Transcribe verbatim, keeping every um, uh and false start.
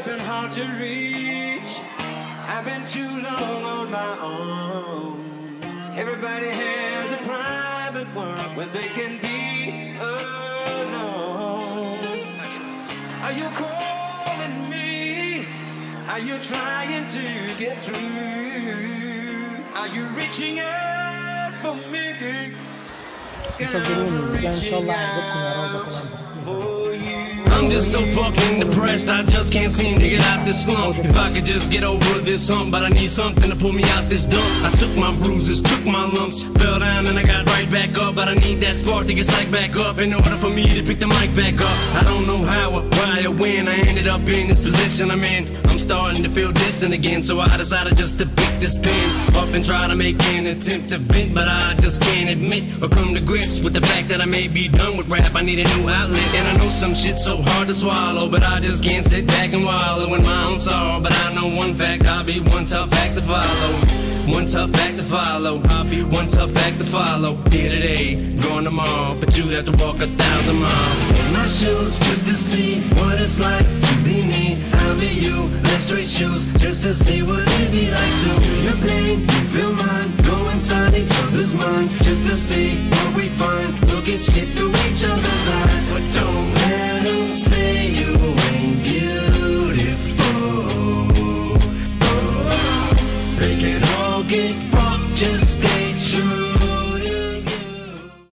been hard to reach. I've been too long on my own. Everybody has a private world where they can be alone. Are you calling me? Are you trying to get through? Are you reaching out for me? I'm reaching out for you. I'm just so fucking depressed, I just can't seem to get out this slump. If I could just get over this hump, but I need something to pull me out this dump. I took my bruises, took my lumps, fell down and I got right back up. But I need that spark to get psyched back up in order for me to pick the mic back up. I don't know how or why or when I ended up in this position I'm in. I'm starting to feel distant again, so I decided just to pick this pen up and try to make an attempt to vent. But I just can't admit or come to grips with the fact that I may be done with rap. I need a new outlet, and I know some shit's so hard to swallow, but I just can't sit back and wallow in my own sorrow. But I know one fact, I'll be one tough act to follow. One tough act to follow. I'll be one tough act to follow. Here today, gone tomorrow, but you'd have to walk a thousand miles in my shoes just to see what it's like to be me. I'll be you, let's trade shoes just to see what it be like.